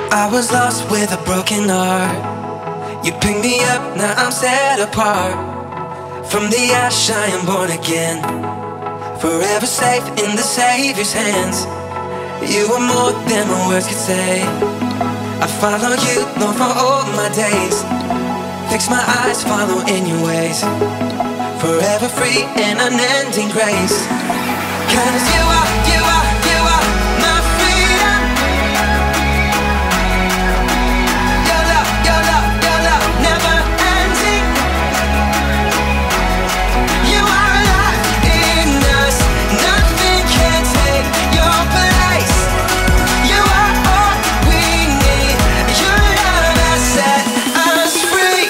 I was lost with a broken heart. You picked me up, now I'm set apart. From the ash I am born again, forever safe in the Savior's hands. You are more than my words could say. I follow you, Lord, for all my days. Fix my eyes, follow in your ways. Forever free in unending grace. 'Cause you are my freedom. Your love, never ending. You are alive in us, nothing can take your place. You are all we need, your love has set us free.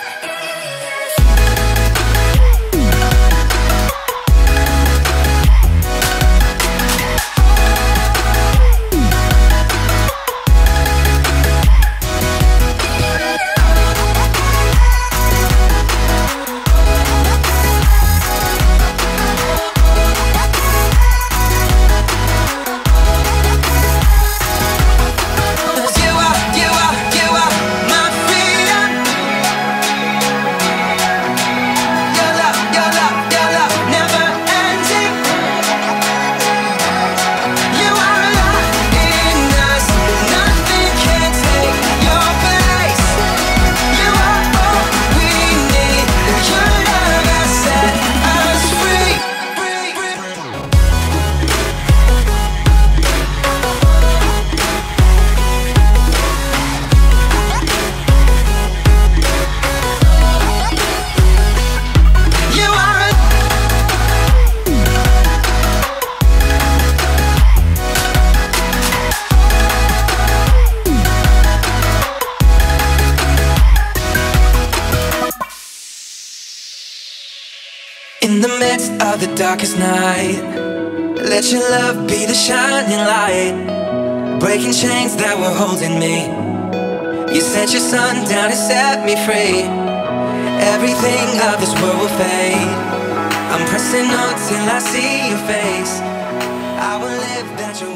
In the midst of the darkest night, let your love be the shining light, breaking chains that were holding me. You sent your sun down and set me free. Everything of this world will fade. I'm pressing on till I see your face. I will live that your